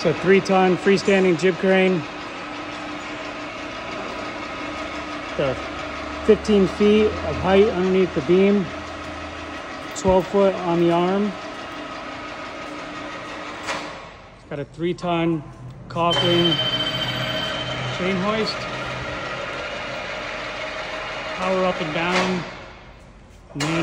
It's a 3-ton freestanding jib crane. The 15 feet of height underneath the beam, 12 foot on the arm. It's got a 3-ton coffin chain hoist. Power up and down, main